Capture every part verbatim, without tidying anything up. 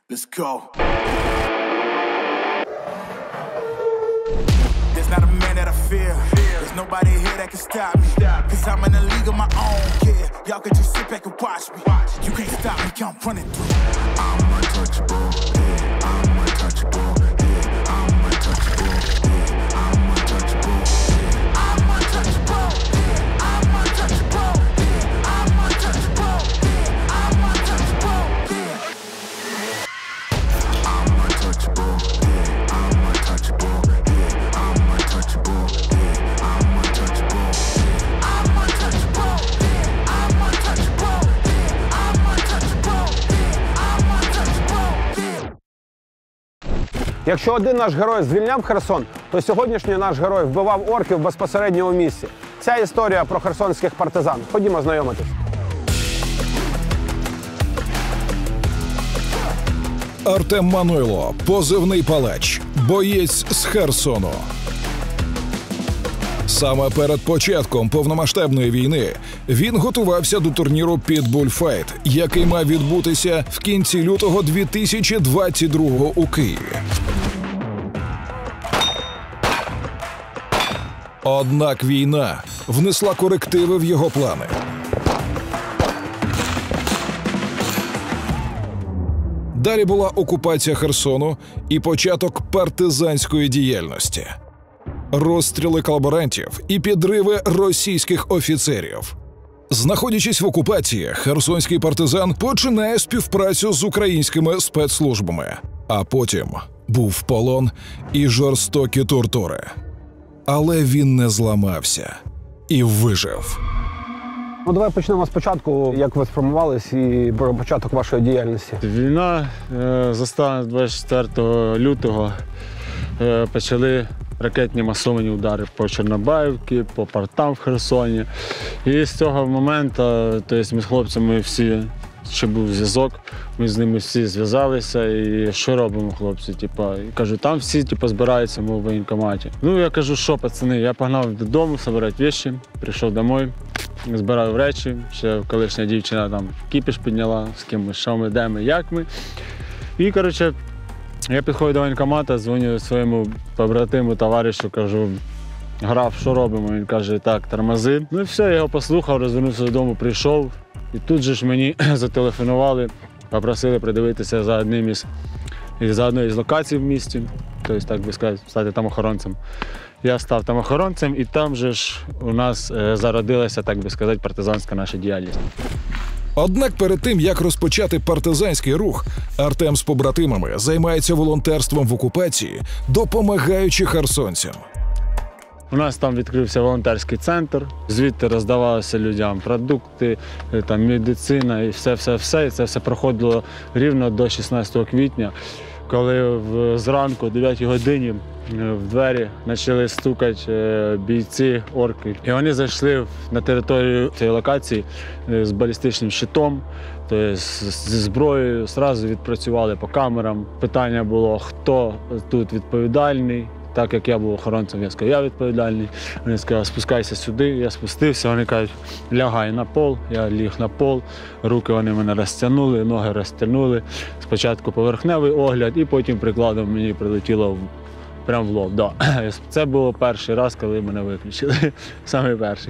Let's go. There's not a man that I fear. There's nobody here that can stop me. Cause I'm in a league of my own. Yeah, y'all can just sit back and watch me. You can't stop me, I'm running through. I'm untouchable. Yeah, I'm untouchable. Yeah, I'm untouchable. Yeah, I'm untouchable. Yeah, I'm untouchable. Yeah, I'm untouchable. Yeah, I'm untouchable. Yeah, I'm untouchable. Yeah. I'm untouchable. Yeah, I'm untouchable. Yeah, I'm untouchable. Yeah, I'm untouchable. Yeah, I'm untouchable. Yeah, I'm untouchable. Yeah, I'm untouchable. Yeah, I'm untouchable. Yeah. Якщо один наш герой звільняв Херсон, то сьогоднішній наш герой вбивав орків безпосередньо у місці. Ця історія про херсонських партизан. Ходімо знайомитись. Артем Мануйло, позивний Палач, боєць з Херсону. Саме перед початком повномасштабної війни він готувався до турніру Pitbull Fight, який мав відбутися в кінці лютого дві тисячі двадцять другого у Києві. Однак війна внесла корективи в його плани. Далі була окупація Херсону і початок партизанської діяльності. Розстріли колаборантів і підриви російських офіцерів. Знаходячись в окупації, херсонський партизан починає співпрацю з українськими спецслужбами, а потім був в полон і жорстокі тортури. Але він не зламався і вижив. Ну, давай почнемо спочатку, як ви сформувались і про початок вашої діяльності. Війна е, застала двадцять четвертого лютого. Е, почали ракетні масовані удари по Чорнобаївці, по портам в Херсоні. І з цього моменту, тобто ми з хлопцями всі, ще був зв'язок, ми з ними всі зв'язалися. І що робимо, хлопці? Типа, і кажу, там всі типа, збираються в воєнкоматі. Ну, я кажу, що, пацани, я погнав додому, збирати речі, прийшов домой. Збирав речі, ще колишня дівчина там кіпіш підняла, з ким ми, що ми, де ми, як ми. І, коротше, я підходжу до воєнкомату, дзвоню своєму побратиму, товаришу, кажу, граф, що робимо? Він каже, так, тормози. Ну і все, я його послухав, розвернувся додому, прийшов. І тут же ж мені зателефонували, попросили придивитися за одним із, за одною із локацій в місті, тобто, так би сказати, стати там охоронцем. Я став там охоронцем, і там же ж у нас е, зародилася, так би сказати, партизанська наша діяльність. Однак перед тим, як розпочати партизанський рух, Артем з побратимами займається волонтерством в окупації, допомагаючи херсонцям. У нас там відкрився волонтерський центр, звідти роздавалися людям продукти, там, медицина і все-все-все. І це все проходило рівно до шістнадцятого квітня, коли в, зранку о дев'ятій годині в двері почали стукати бійці, орки. І вони зайшли на територію цієї локації з балістичним щитом, тобто зі зброєю, одразу відпрацювали по камерам. Питання було, хто тут відповідальний. Так як я був охоронцем, я сказав, я відповідальний. Вони сказали, спускайся сюди, я спустився. Вони кажуть, лягай на пол, я ліг на пол. Руки вони мене розтягнули, ноги розтягнули. Спочатку поверхневий огляд, і потім прикладом мені прилетіло в, прямо в лоб. Да. Це було перший раз, коли мене виключили, саме перший.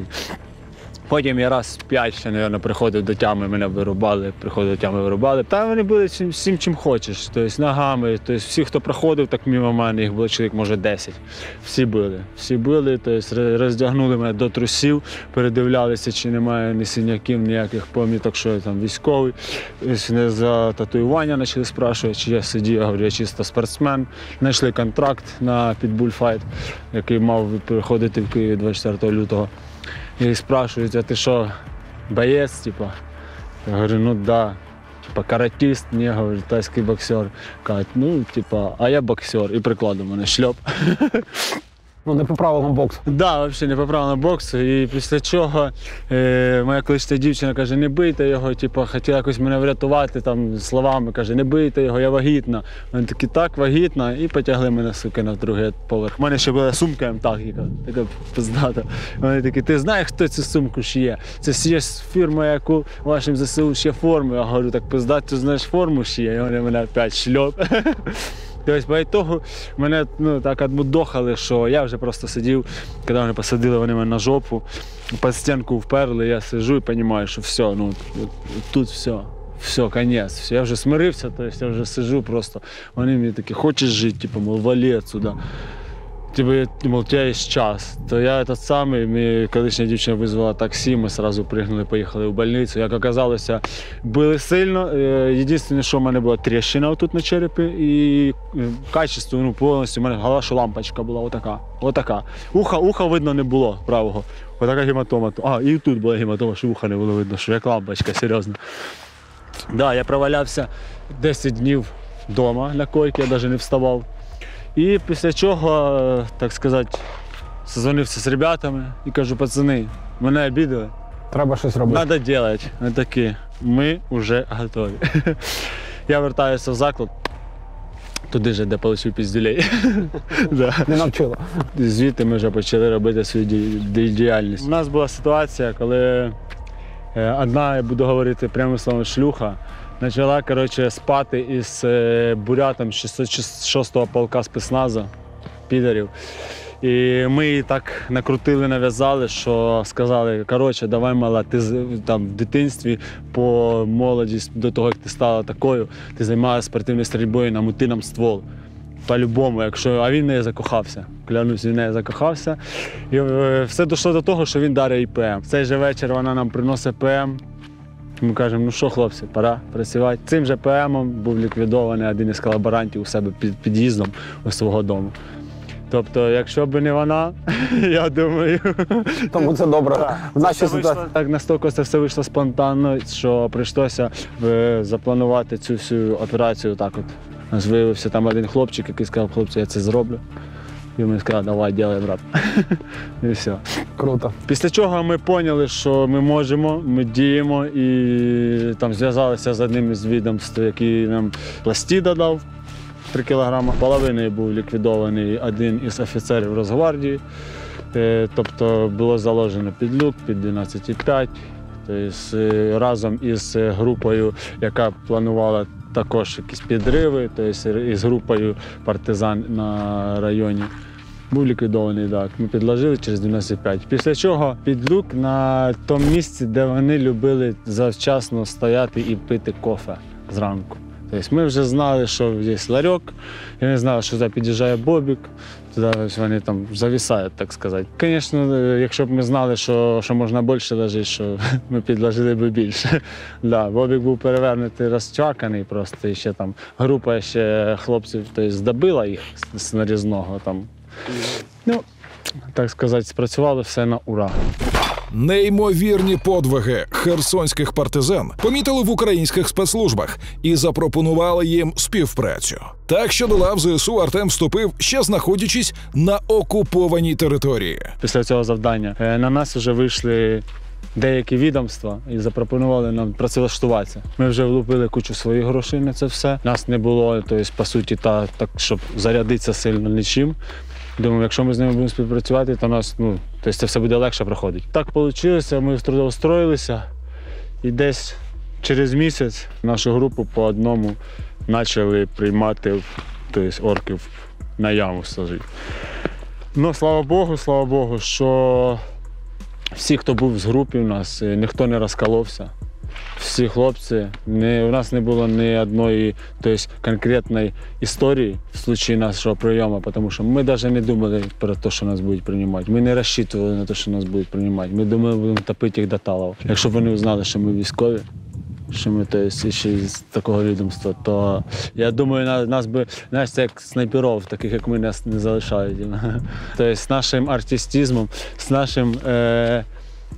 Потім я раз п'ять ще, мабуть, приходив до тями, мене вирубали, приходив до тями, вирубали. Та вони були всім, всім чим хочеш, тобто ногами, тобто всі, хто проходив, так мимо мене, їх було чоловік, може, десять. Всі били, всі били, тобто роздягнули мене до трусів, передивлялися, чи немає ні синяків, ніяких поміток, що я там військовий. Не за татуювання почали спрашувати, чи я сидів, я говорю, я чисто спортсмен. Знайшли контракт на Pitbull Fight, який мав приходити в Києві двадцять четвертого лютого. І спрашують, а ти що, боєць, типа? Я говорю, ну да. Типа, каратист, ні, говорю, тайський боксер. Кажуть, ну, типа, а я боксер. І прикладом мене шльоп. Ну, не по правилам боксу. Так, да, взагалі не по правилам боксу. І після чого е, моя колишня дівчина каже, не бийте його, типу, хотіла якось мене врятувати там, словами, каже, не бийте його, я вагітна. Вони такі, так, вагітна, і потягли мене, сука, на другий поверх. У мене ще була сумка МТАГіка, така пиздата. Вони такі, ти знаєш, хто цю сумку шиє? Це ще фірма, яку вашим ЗСУ ще форму. Я говорю, так пиздат, ти знаєш форму шиє? І вони мене опять шльоп. Тобто, по ітогу мене ну, так отмудохали, що я вже просто сидів, коли вони посадили вони мене на жопу, під стінку вперли, я сиджу і розумію, що все, ну, тут все, все, кінець, все. Я вже смирився, тобто я вже сиджу просто. Вони мені такі, хочеш жити, типу, мол, вали отсюда. Типу, мол, у тебе є час. То я этот самий, мені колишня дівчина визвала таксі, ми одразу пригнули, поїхали в больницю. Як оказалося, били сильно. Єдине, що в мене була тріщина тут на черепі і качество, ну, повністю, у мене голова, що лампочка була, отака, отака. Уха, уха видно не було правого. Отака гематома. А, і тут була гематома, що уха не було видно, що як лампочка, серйозно. Так, да, я провалявся десять днів вдома на койці, я навіть не вставав. І після чого, так сказати, созвонився з ребятами і кажу, пацани, мене обідали. Треба щось робити. Треба робити. Вони такі, ми вже готові. Я вертаюся в заклад, туди же, де отримав піздюлей. Не навчило. Звідти ми вже почали робити свою діяльність. У нас була ситуація, коли одна, я буду говорити прямо словом, шлюха, почала, коротше, спати із бурятом шістсот шостого полка спецназу, підарів. І ми її так накрутили, нав'язали, що сказали, коротше, давай, мала, ти там в дитинстві по молодість, до того, як ти стала такою, ти займалася спортивною стрільбою, намути нам ствол. По-любому, якщо, а він в неї закохався. Клянусь, він в неї закохався. І все дійшло до того, що він дарить їй ПМ. В цей же вечір вона нам приносить ПМ. Ми кажемо, ну що, хлопці, пора працювати. Цим же ПМом був ліквідований один із колаборантів у себе під під'їздом у свого дому. Тобто, якщо б не вона, я думаю... Тому це добре. Так, в нашій це ситуації. вийшло, так, настільки це все вийшло спонтанно, що прийшлося запланувати цю всю операцію так от. У нас виявився там один хлопчик, який сказав, хлопці, я це зроблю. І ми сказали, давай, ділай, брат. І все. Круто. Після чого ми зрозуміли, що ми можемо, ми діємо і там зв'язалися з одним із відомств, який нам пластида дав, три кілограми. Половиною був ліквідований один із офіцерів Росгвардії. Тобто було заложено під люк, під дванадцять п'ять. Тобто разом із групою, яка планувала також якісь підриви, тобто із групою партизан на районі. Був ліквідований, так. Ми підложили через дев'яносто п'ять. Після чого під люк на тому місці, де вони любили завчасно стояти і пити кофе зранку. Тобто ми вже знали, що є ларьок, і ми знали, що туди під'їжджає Бобік, туди вони там зависають, так сказати. Звісно, якщо б ми знали, що, що можна більше лежати, що ми підложили б більше. Да, Бобік був перевернутий, розчаканий просто, і ще там група ще хлопців тобто, здобила їх з нарізного. Там. Ну, так сказати, спрацювало все на ура. Неймовірні подвиги херсонських партизан помітили в українських спецслужбах і запропонували їм співпрацю. Так що до лав ЗСУ Артем вступив, ще знаходячись на окупованій території. Після цього завдання на нас вже вийшли деякі відомства і запропонували нам працевлаштуватися. Ми вже влупили кучу своїх грошей на це все. Нас не було, тобто, по суті, та, так, щоб зарядитися сильно нічим. Думаю, якщо ми з ними будемо співпрацювати, то нас, ну, тобто це все буде легше проходити. Так вийшло, ми трудоустроїлися і десь через місяць нашу групу по одному почали приймати тобто, орків на яму сажити. Ну, слава Богу, слава Богу, що всі, хто був з групи у нас, ніхто не розколовся. Всі хлопці, не, у нас не було ні одної тобто, конкретної історії в випадку нашого прийому, тому що ми навіть не думали про те, що нас будуть приймати. Ми не розчитували на те, що нас будуть приймати. Ми думали, будемо топити їх до талого. Якщо б вони знали, що ми військові, що ми тобто, ще з такого відомства, то я думаю, нас би, знаєш, це як снайперів, таких як ми, нас не залишають. Тобто з нашим артистизмом, з нашим е,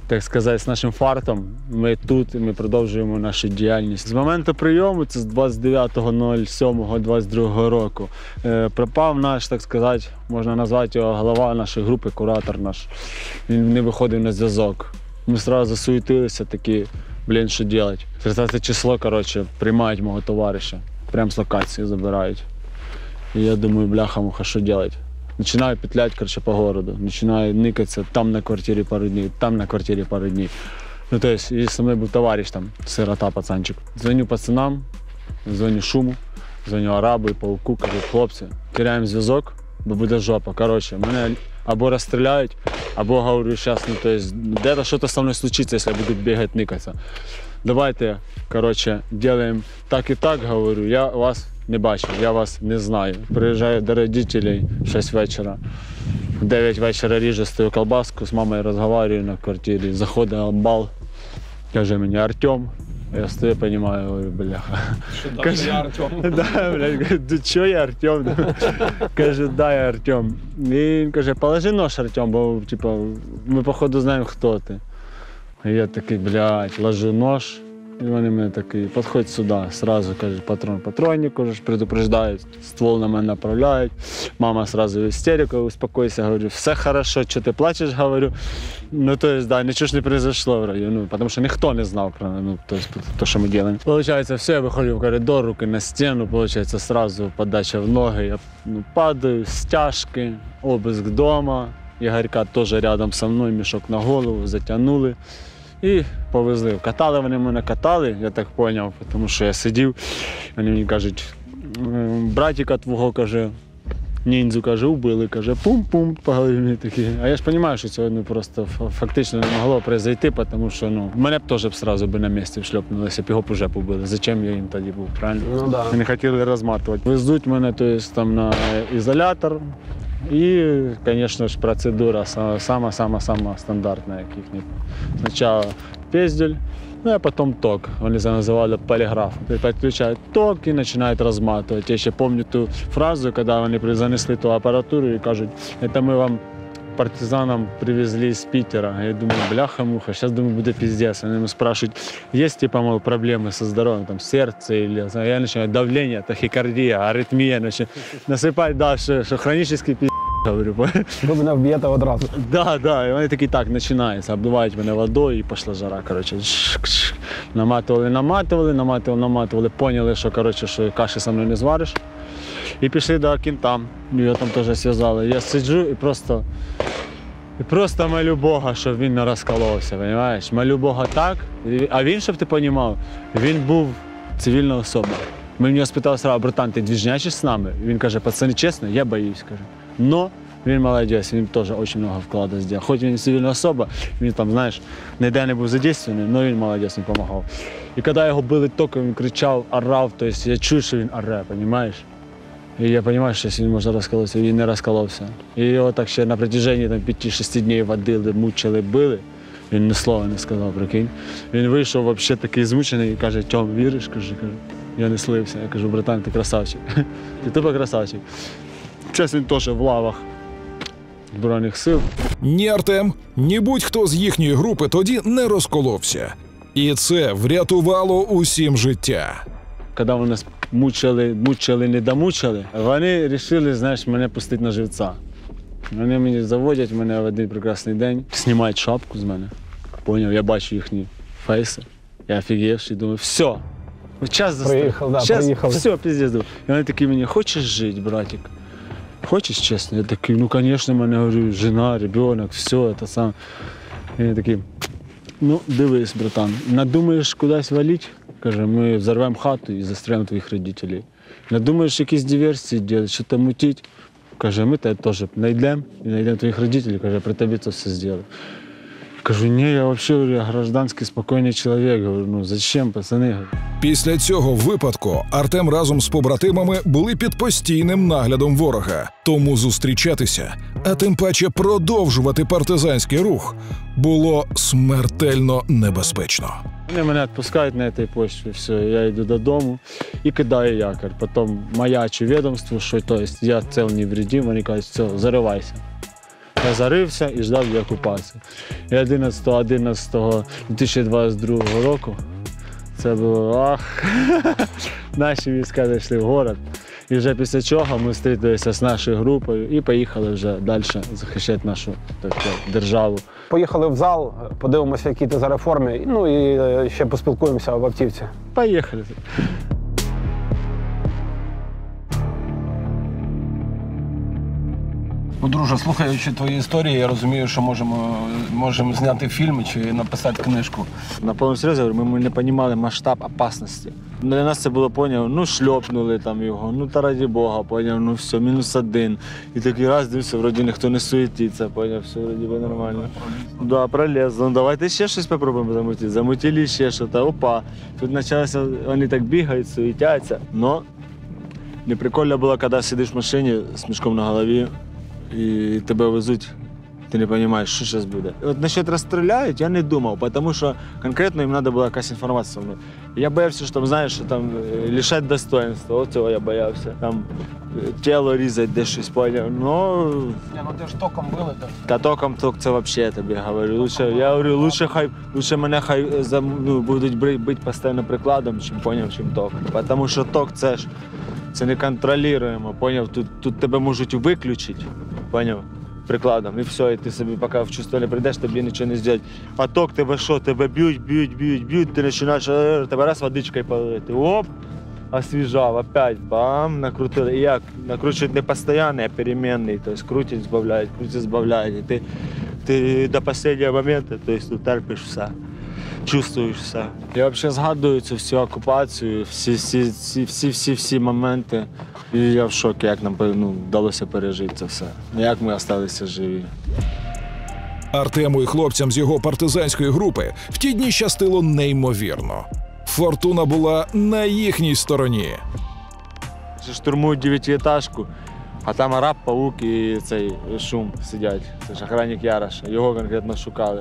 так сказати, з нашим фартом. Ми тут і ми продовжуємо нашу діяльність. З моменту прийому, це з двадцять дев'ятого сьомого двадцять другого року, е, пропав наш, так сказати, можна назвати його голова нашої групи, куратор наш. Він не виходив на зв'язок. Ми одразу засуетилися, такі, блін, що робити? тридцяте число, коротше, приймають мого товариша. Прямо з локації забирають. І я думаю, бляха-муха, що робити? Начинаю петлять, короче, по городу, начинаю никаться там на квартире пару дней, там на квартире пару дней. Ну, то есть, и со мной был товарищ там, сирота, пацанчик. Звоню пацанам, звоню Шуму, звоню Арабу и Пауку, кажу, хлопці, теряємо зв'язок, бо буде жопа. Короче, мене або розстріляють, або, говорю, сейчас, ну, то есть, где-то что-то со мной случится, если я буду бегать, никаться. Давайте, короче, делаем так и так, говорю, я вас не бачив, я вас не знаю. Приїжджаю до родителей в шість вечора. В дев'ять вечора ріжу, стою колбаску, з мамою розмовляю на квартирі. Заходить Амбал, каже мені Артем. Я стою, розумію, говорю, бляха. Що каже, я Артем? Да, блядь, да що я Артем? Каже, да, я Артем. І він каже, положи нож, Артем, бо типу, ми, походу, знаємо, хто ти. І я такий, блядь, ложу нож. І вони мене такі, підходь сюди, сразу, каже, патрон патронник, уже предупреждають, ствол на мене направляють. Мама сразу в істерику, успокойся, говорю, все хорошо, що ти плачеш, говорю. Ну, то есть, да, нічого ж не произошло, говорю, ну, потому що ніхто не знав про, ну, то, есть, то, що ми робимо. Получається, все, я виходжу в коридор, руки на стіну, получається, сразу подача в ноги, я ну, падаю, стяжки, обыск дома, Ігорька теж рядом со мною, мішок на голову, затягнули. І повезли. Катали вони мене, катали, я так зрозумів, тому що я сидів, вони мені кажуть, братика твого, каже, ніндзю, каже, убили, каже, пум-пум, по голові мені такі. А я ж розумію, що це ну, просто фактично не могло произойти, тому що ну, мене б теж б сразу би на місці вшльопнулися, б його б уже побили. Зачем я їм тоді був, правильно? Ну, да. Вони хотіли розматувати. Везуть мене, то есть, там, на ізолятор. І, звісно ж, процедура сама-сама-сама стандартна, яких нет. Спочатку пиздюль, ну а потім ток. Вони це називали поліграф. Підключають ток і починають розматувати. Я ще пам'ятаю ту фразу, коли вони занесли ту апаратуру і кажуть, це ми вам партизанам привезли з Питера. Я думаю, бляха-муха, зараз, думаю, буде пиздец. Вони мене спрашивають, є, типа, мол, проблеми зі здоров'ям, там, серце, или, я починаю давлення, тахікардія, аритмія, починаю насипати, да, що, що хронічний пиздец, говорю. Ви мене вб'єте одразу. Да, да, і вони такі, так, починається, обливають мене водою і пішла жара, коротше. Наматували, наматували, наматували, наматували, поняли, що, коротше, що каші со мною не звариш. І пішли до кінта, його там теж зв'язали. Я сиджу і просто, і просто молю Бога, щоб він не розколовся, розумієш? Молю Бога так, а він, щоб ти розумів, він був цивільна особа. Ми в нього спитали сразу, братан, ти двіжнячиш з нами? І він каже, пацани, чесно, я боюсь, каже. Но він молодець, він теж дуже багато вкладу зробив. Хоч він цивільна особа, він там, знаєш, ніде не був задействований, але він молодець, він допомагав. І коли його били током, він кричав, орав, тобто я чую, що він оре, розумієш? І я розумію, що він може розколовся, він не розколовся. І його так ще на протяженні п'яти-шести днів водили, мучили, били. Він ні слова не сказав, прикинь. Він вийшов взагалі такий змучений і каже, Тьом, віриш? Каже, каже, я не слився. Я кажу, братан, ти красавчик. Ти тупо красавчик. Зараз він теж в лавах Збройних сил. Ні Артем, ні будь-хто з їхньої групи тоді не розколовся. І це врятувало усім життя. Коли вони нас мучили, мучили, не домучили, вони вирішили, знаєш, мене пустити на живця. Вони мені заводять мене в один прекрасний день, знімають шапку з мене. Поняв, я бачу їхні фейси. Я офігівший, думаю, все, час застав. Приїхав, да, Час, приїхали. все, пиздец. І вони такі мені, хочеш жити, братик? Хочеш, чесно? Я такий, ну, звісно, в мене, говорю, жена, ребенок, все, це сам. І вони такі, ну, дивись, братан, надумаєш кудись валити? Каже, ми взорвемо хату і застрелимо твоїх родителей. Надумаєш якісь диверсії робити, що там мутити? Каже, ми тебе теж знайдемо і знайдемо твоїх родителей, каже, при тобі це все зробимо. Кажу, ні, я взагалі я гражданський, спокійний чоловік. Говорю, ну зачем, пацани? Після цього випадку Артем разом з побратимами були під постійним наглядом ворога. Тому зустрічатися, а тим паче продовжувати партизанський рух, було смертельно небезпечно. Вони мене відпускають на цій почві, все, я йду додому і кидаю якір. Потім маячу відомству, що то есть, я цел не вредим, вони кажуть, все, заривайся. Я зарився і ждав деокупації. І одинадцятого одинадцятого дві тисячі двадцять другого року це було ах. Наші війська зайшли в город. І вже після чого ми зустрілися з нашою групою і поїхали вже далі захищати нашу так, державу. Поїхали в зал, подивимося, які ти за реформи, ну і ще поспілкуємося в автівці. Поїхали. Ну, друже, слухаючи твої історії, я розумію, що можемо, можемо зняти фільм чи написати книжку. На повному серйозі ми, ми не розуміли масштаб опасності. Для нас це було, поняв, ну шльопнули там його, ну та раді Бога, поняв, ну все, мінус один. І такий раз дивився, вроді ніхто не суетиться, поняв, все вроді би нормально. Так, да, пролез. Ну давайте ще щось спробуємо замутити. Замутили ще щось, опа. Тут почалося, вони так бігають, суетяться. Но не прикольно було, коли сидиш в машині з мішком на голові, і тебе везуть, ти не розумієш, що зараз буде. От насчет розстріляють, я не думав, тому що конкретно їм треба була якась інформація. Я боявся, що там, знаєш, що там лишать достоинства, от цього я боявся. Там тіло різать, десь щось поняв. Ну, Я, ну ти ж током били, так? та током ток це взагалі, я тобі говорю. Лучше, я говорю, лучше, хай, лучше мене хай ну, будуть бити постійно прикладом, чим поняв, чим ток. Тому що ток це ж це не контролюємо, поняв? Тут, тут тебе можуть виключити, поняв? Прикладом, і все, і ти собі поки в чувство не прийдеш, тобі нічого не зробити. А ток тебе що, тебе б'ють, б'ють, б'ють, б'ють, ти починаєш, тебе раз водичкою полити, оп, освіжав, опять, бам, накрутили. І як? Накручують не постійно, а перемінний, тобто крутять, збавляють, крутять, збавляють. І ти, ти до останнього моменту, тобто, терпиш все. Чувствуєш все. Я взагалі згадую цю всю окупацію, всі, всі, всі, всі, всі, всі моменти. І я в шокі, як нам ну, вдалося пережити це все. Як ми залишилися живі. Артему і хлопцям з його партизанської групи в ті дні щастило неймовірно. Фортуна була на їхній стороні. Штурмують дев'ятиэтажку, а там араб, паук і цей шум сидять. Це ж охранник Яроша, його конкретно шукали.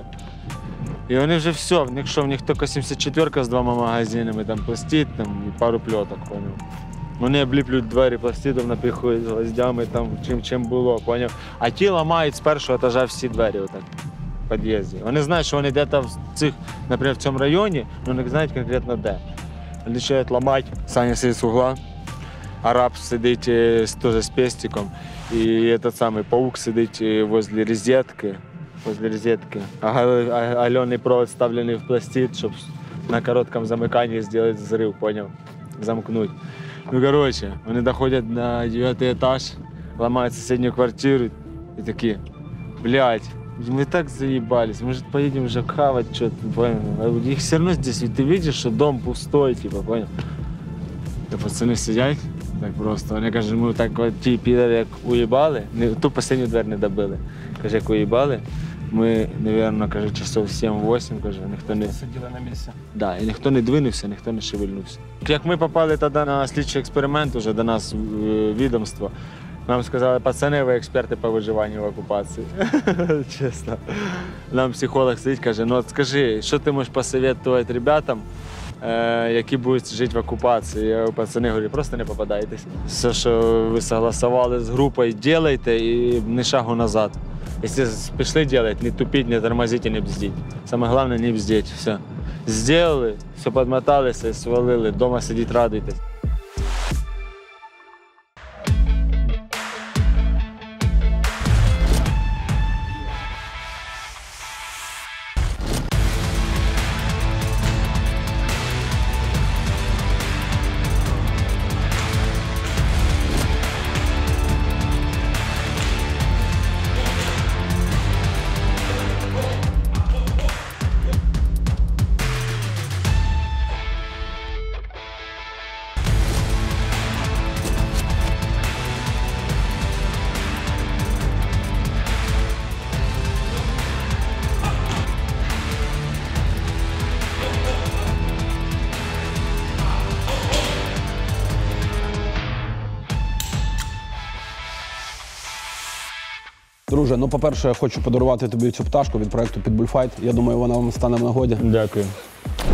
І вони вже все, в них що, в них тільки сімдесят четвірка з двома магазинами, там пластит, там і пару пльоток, поняв. Вони обліплюють двері пластидом, напихують гвоздями, там чим чим було, поняв. А ті ламають з першого етажа всі двері отак, в під'їзді. Вони знають, що вони десь в цих, наприклад, в цьому районі, але не знають конкретно де. Вони починають ламати, Саня сидить з угла, араб сидить теж з пестиком, і этот самий паук сидить возле розетки. Возле розетки. А галений провод вставлений в пластид, щоб на короткому замиканні зробити зрив, поняв? Замкнуть. Ну, коротше, вони доходять на дев'ятий етаж, ламають сусідню квартиру і такі, блядь, мы так заебались, может поедем уже хавать что-то, понял? Их все равно здесь, ведь ты видишь, что дом пустой, типа, понял? И пацаны сидять так просто, вони кажуть, ми так ті підари, як уїбали, ту останню двері не добили. Каже, як уїбали, ми, мабуть, каже, часов сім-вісім, каже, ніхто не... Сиділи на місці. Да, і ніхто не двинувся, ніхто не шевельнувся. Як ми попали тоді на слідчий експеримент уже до нас в відомство, нам сказали, пацани, ви експерти по виживанню в окупації. Чесно. Нам психолог сидить, каже, ну от скажи, що ти можеш посоветувати ребятам, е, які будуть жити в окупації? Я пацани говорю, просто не попадайтесь. Все, що ви согласували з групою, делайте і ні шагу назад. Якщо пішли делать, не тупіть, не тормозіть і не бздіть. Саме головне не бздіть, все. Сделали, все подмоталися, свалили, вдома сидіть, радуйтесь. Друже, ну, по-перше, я хочу подарувати тобі цю пташку від проєкту Pitbull Fight. Я думаю, вона вам стане в нагоді. Дякую.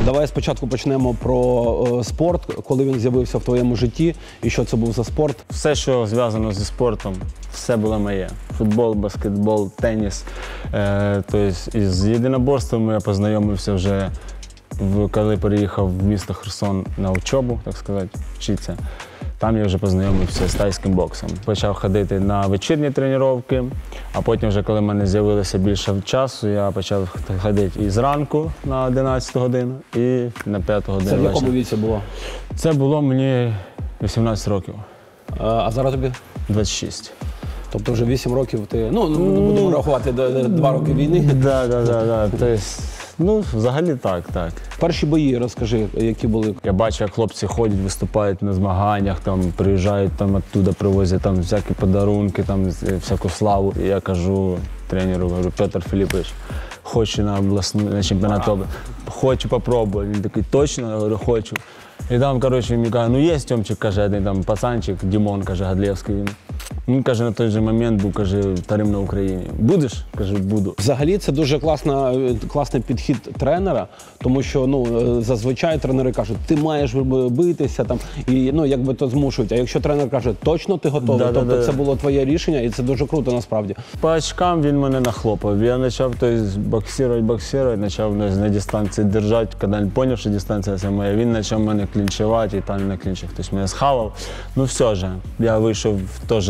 Давай спочатку почнемо про е, спорт, коли він з'явився в твоєму житті і що це був за спорт. Все, що зв'язано зі спортом, все було моє. Футбол, баскетбол, теніс. Е, тобто із єдиноборством я познайомився вже, в, коли переїхав в місто Херсон на учобу, так сказати, вчитися. Там я вже познайомився з тайським боксом. Почав ходити на вечірні тренування, а потім, вже, коли в мене з'явилося більше часу, я почав ходити і зранку на одинадцяту годину, і на п'яту годину. Це в якому віці було? Це було мені вісімнадцять років. А, а зараз тобі? двадцять шість. Тобто вже вісім років ти, ну, не будемо рахувати два роки війни. Так, так, так. Тобто, ну, взагалі так, так. Перші бої, розкажи, які були? Я бачу, як хлопці ходять, виступають на змаганнях, там, приїжджають, там, оттуда привозять там, всякі подарунки, там, всяку славу. І я кажу тренеру, говорю, Петр Філіпович, хочу на обласний на чемпіонат області, хочу попробувати. Він такий, точно? Я говорю, хочу. І там, коротше, він каже, ну є Тьомчик, каже, один там пацанчик, Дімон, каже, Гадлєвський. Він, він, каже, на той же момент був, каже, вторим на Україні. Будеш? Каже, буду. Взагалі це дуже класна, класний підхід тренера, тому що ну, зазвичай тренери кажуть, ти маєш битися, там, і ну, якби то змушують. А якщо тренер каже, точно ти готовий, Да, тобто да, да. це було твоє рішення, і це дуже круто насправді. По очкам він мене нахлопав. Я почав тобто, боксувати, боксувати, почав на дистанції держати. Коли він зрозумів, що дистанція це моя, він почав мене клінчувати, і там на клінчах хтось мене схавав. Ну все ж, я вийшов теж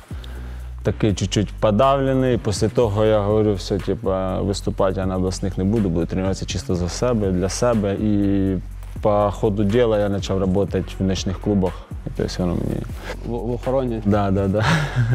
такий чуть-чуть подавлений. Після того я говорю, все, типа, виступати я на обласних не буду, буду тренуватися чисто за себе, для себе. І по ходу діла я почав працювати в нічних клубах. І тобто воно мені... В, в охороні? Да, да, да.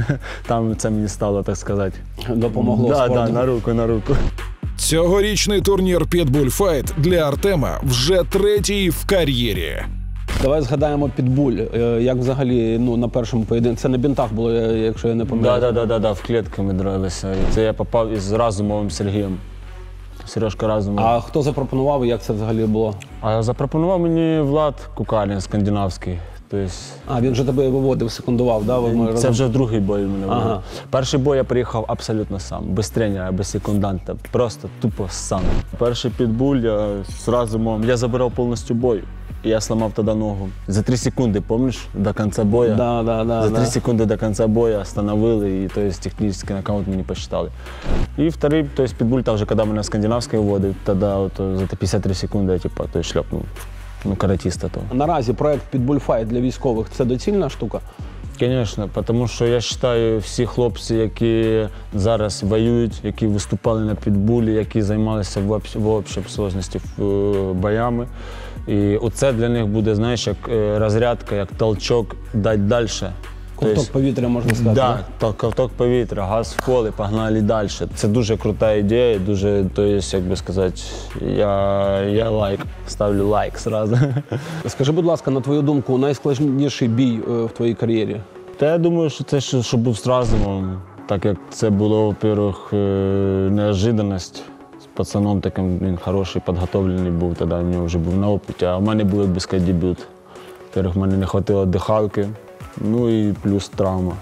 Там це мені стало, так сказати. Допомогло Да, спорту? да, на руку, на руку. Цьогорічний турнір Pitbull Fight для Артема вже третій в кар'єрі. Давай згадаємо Підбуль. Е, Як взагалі ну, на першому поєдинку? Це на бінтах було, якщо я не Да, помиляюсь. да, да, да, да, в клітки ми дралися. І це я попав із Разумовим Сергієм. Сережка Разумов. А хто запропонував і як це взагалі було? А запропонував мені Влад Кукалін, скандинавський. Тобто, А, він же тебе виводив, секундував, да? Ви це разом- вже другий бой у мене. Ага. Ага. Перший бой я приїхав абсолютно сам, без тренера, без секунданта, просто тупо сам. Перший підбуль я з Разумовим, я забирав повністю бой. І я сломав тоді ногу. За три секунди, пам'ятаєш, до кінця бою? Да, да, да, За да. три секунди до кінця бою остановили, і то есть, технічний нокаут мені посчитали. І вторий, то есть, підбуль, вже коли мене скандинавський вводив, тоді от, за п'ятдесят три секунди я типу, то есть, шльопнув. Ну, каратиста то. Наразі проект Pitbull Fight для військових – це доцільна штука? Звісно, тому що я вважаю, всі хлопці, які зараз воюють, які виступали на підбулі, які займалися в общ- в общій обслужності боями. І оце для них буде, знаєш, як е, розрядка, як толчок дати далі. Ковток повітря, можна сказати. Так, да, ковток повітря, газ в поле, погнали далі. Це дуже крута ідея, дуже, то є, як би сказати, я, я лайк, ставлю лайк одразу. Скажи, будь ласка, на твою думку, найскладніший бій е, в твоїй кар'єрі? Та я думаю, що це що, що був з Разумовим, так як це було, во-первых, е, неожиданність. З пацаном таким, він хороший, підготовлений був, тоді в нього вже був на опиті, а в мене був, як би сказати, дебют. Во-первых, в мене не вистачило дихалки, ну і плюс травма.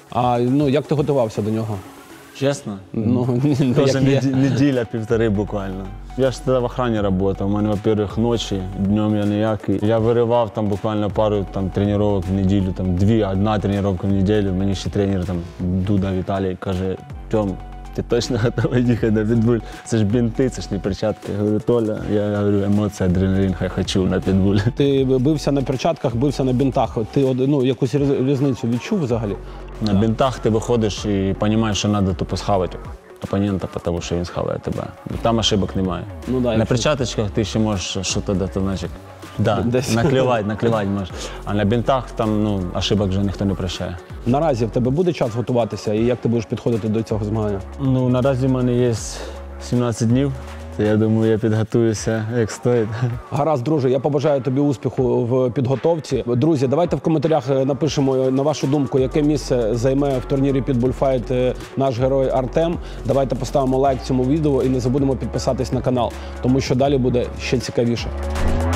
А ну, як ти готувався до нього? Чесно? Ну, Теж як є. неділя, півтори буквально. Я ж тоді в охрані працював, у мене, во-первых, ночі, днем я ніякий. Я виривав там буквально пару там, тренувань в неділю, там, дві, одна тренування в неділю. Мені ще тренер там, Дуда Віталій каже, Тьом, ти точно готовий їхати на підбуль? Це ж бінти, це ж не перчатки. Я говорю, Толя, я говорю, емоція, адреналін, хай хочу на підбуль. Ти бився на перчатках, бився на бінтах. Ти ну, якусь різ- різницю відчув взагалі? На бінтах ти виходиш і розумієш, що треба тупо схавати опонента, тому що він схаває тебе. Там ошибок немає. Ну, да, на якщо- перчаточках ти ще можеш що то дати, значить, да, Десь. наклівати, наклівати можеш. А на бінтах там ну, ошибок вже ніхто не прощає. Наразі в тебе буде час готуватися і як ти будеш підходити до цього змагання? Ну, наразі в мене є сімнадцять днів. То я думаю, я підготуюся як стоїть. Гаразд, друже, я побажаю тобі успіху в підготовці. Друзі, давайте в коментарях напишемо, на вашу думку, яке місце займе в турнірі Pitbull Fight наш герой Артем. Давайте поставимо лайк цьому відео і не забудемо підписатись на канал, тому що далі буде ще цікавіше.